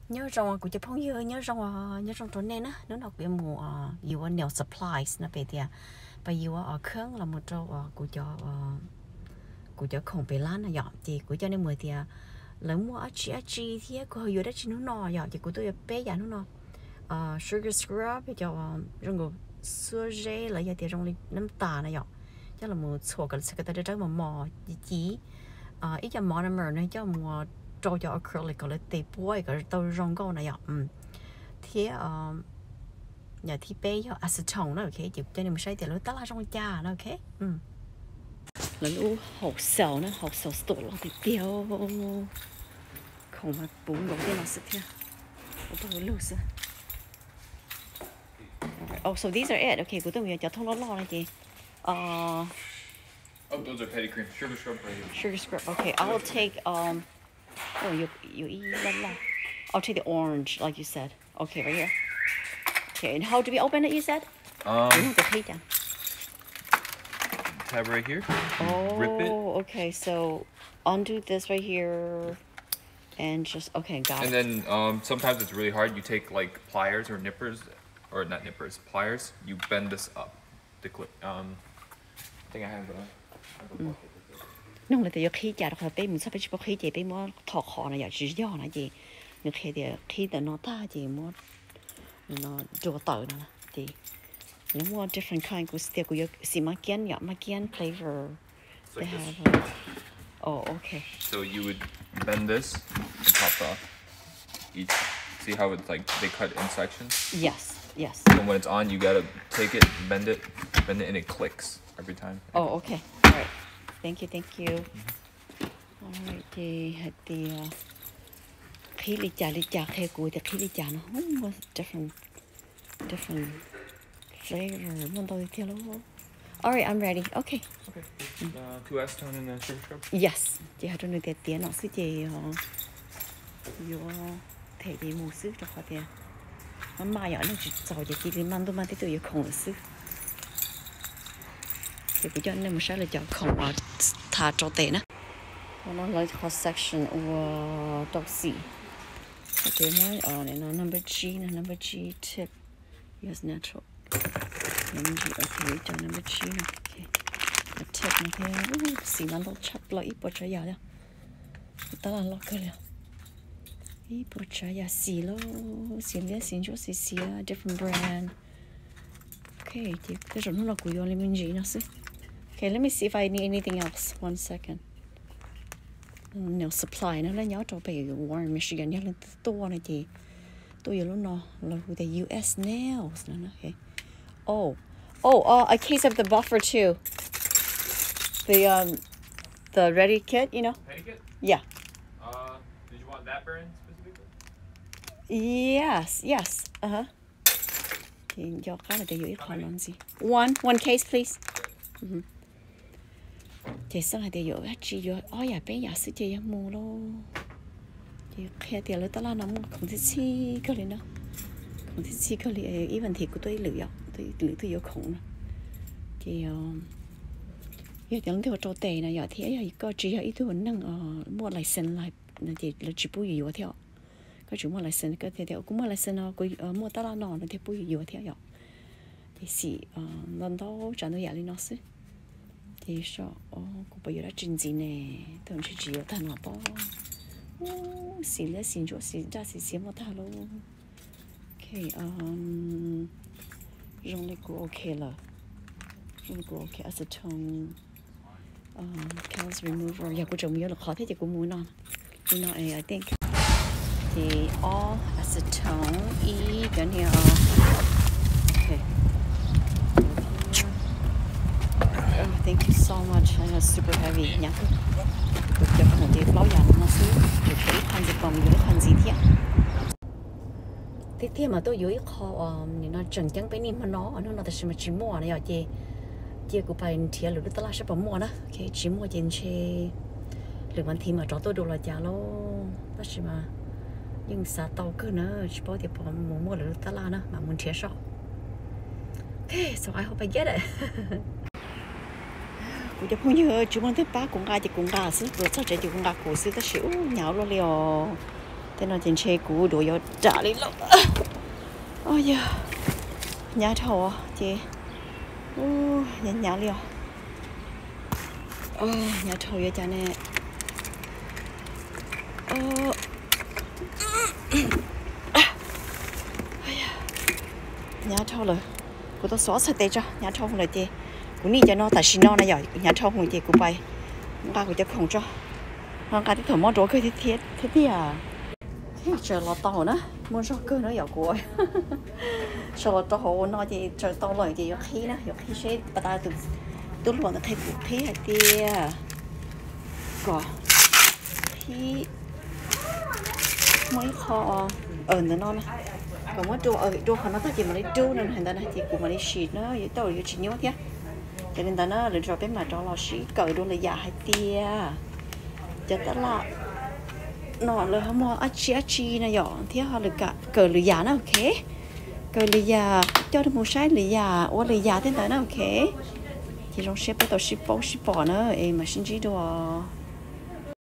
nhớ rằng cũng chỉ phong nhớ rằng chỗ này nó đọc về mùa you nail supplies nó về thì bây giờ ở khương là một chỗ của cho không bị lan là dọn thì của cho nên mùa thì lấy mua chi thì có hơi đó chỉ nó nọ dọn thì của tôi bé giá nó nọ sugar scrub thì cho trong cái sữa dê là giờ thì trong năm tà này dọn chắc là một số cái sẽ cái tới mà mò chỉ ít cho monomer này cho mùa cho acrylic có lấy tệp bôi cái tàu rong câu này dọn thì nhà thì bé cho acetone nó ok chịu cho nên mình xây thì lấy tát la trong cha nó ok là lũ học sầu store lo thì tiêu không mà bún đồ cái nó sẽ thế tôi lose oh so these are it okay của tôi bây giờ cho thông lo này chị oh those are petty cream sugar scrub right here sugar scrub okay I'll take oh you eat la I'll take the orange like you said okay right here okay and how do we open it you said tab right here. Oh, rip it. Okay. So undo this right here, and just okay, got it. And then sometimes it's really hard. You take like pliers or nippers, or not nippers, pliers. You bend this up. The clip. I think I have a bucket. Nông là từ khi chả được mình sắp phải chụp khi chị mua thọ khó này giờ chỉ do là gì, nhưng khi nó ta gì mua nó chua tỏi nữa thì nó mua different kind của stick của xì ma kiên flavor. They have. Oh, okay. So you would bend this and pop it off. Each. See how it's like they cut in sections? Yes. And when it's on, you gotta take it, bend it, and it clicks every time. Oh, okay. All right. Thank you. All right. Thì khi lý trà khe cùi thì khi lý trà nó không different flavor. Muốn tôi theo luôn. All right, I'm ready. Okay. Two acetone and the sugar scrub. Yes. Chị hay trong nơi tiền nó sẽ chị vô thể gì mù sức cho họ tiền. Mà mai ở nó chỉ giỏi chị đi mang tới tôi không được sức. Thì bây giờ nên một là chọn không ở thả cho tiền á. Nó lấy cross section của đọc sĩ. Thì nói ở này nó number G tip. Yes, natural. Number G, okay, cho number G này. Okay. The tip này thì xì nó đâu chắp lại ít bột trái đó. Đó là lọc cái nào. Ít bột trái xì lo, xì chỗ xì different brand. Okay, thì cái chỗ nó là của lemon G nó xí. Okay, let me see if I need anything else. One second. Nail supply nó là nhớ cho bị Warren Michigan nhớ lênตัวnày chị. Tôi giờ lúc nào là the US nails nó okay. A case of the buffer too. The ready kit, you know? Ready kit? Yeah. Did you want that brand specifically? Yes. Thì do cái là để giữ khó làm gì. One case please. Chị sao là để giữ chị giữ dạ bé giả sự chị mua luôn. Chị khi tiền lấy tao là nó không thích chi cái này nó không thích chi cái này ý vấn đề của tôi lựa tôi yếu không nữa thì giờ tiếng theo trâu tề này giờ thì có chỉ là ít tôi vẫn đang mua lại sân lại thì là chỉ bùi yếu theo có chỉ mua lại sân cái theo cũng mua lại sân nó mua tao là nó thì bùi yếu theo giờ thì xì lần đó chẳng được giả lên nó xí thì sao cũng bây giờ đã trình gì nè tôi chỉ yếu thằng nào to xì lên xì chỗ xì ra xì một thằng luôn okay rong này cũng okay là rong cũng okay acetone calorie remover giờ cũng trồng nhiều là khó thế thì cũng muốn non you know I think thì all acetone cái này okay thank you so much I know super heavy nhá được một cái bao giờ nó xíu được cái khăn gì còn những khăn gì thế thì mà tôi dưới kho nó chẳng chẳng phải niệm nó là chỉ mua này ở chị cũng phải thiệt là tôi là sẽ mua đó cái chỉ mua trên xe lượng vấn thì mà cho tôi đồ là trả lo đó chỉ mà nhưng sao tàu cứ nữa chỉ bảo thì bỏ mua là tôi là nữa mà muốn thiệt sao okay so I hope I get it cũngจะพูดเยอะจุ่มมันที่ป้ากุ้งกาจะกุ้งกาซื้อรสชาติจะกุ้งกากูซื้อแต่ชิวเหนียวเลยอ๋อ thế nó trên xe cũ đồ vô trả đi lắm ôi giờ nhà thầu chị nhà liều nhà thầu vậy cha nè nhà thầu rồi cô tôi xóa sạch tê cho nhà thầu rồi chị cũng đi cho nó tại xin nó này giờ nhà thầu rồi chị cũng bay ba của chị không cho nó cái thằng món rối cái thế à thế chờ lọt tàu nữa muốn cho cơ nó dạo cuối chờ lọt tàu nó thì chờ tàu rồi thì khi đó khi sẽ bắt đầu từ lúc nó thấy cũng thế hay tia có khi mấy kho nữa nó nè còn mấy đồ họ nó ta chỉ mà lấy đồ nên thành ra là chỉ cũng mà lấy xịt nó vậy tàu vậy chỉ nhớ thế cho nên ta nó lên rồi bên mà cho nó xịt cởi đồ là giả hay tia cho ta là nó là họ mua chi này dọn thế họ được cả cờ lưỡi giả nó ok cờ lưỡi giả cho được một sai lưỡi giả ô lưỡi giả thế này nó ok thì trong ship cái tàu ship bỏ nữa em mà xin chỉ đồ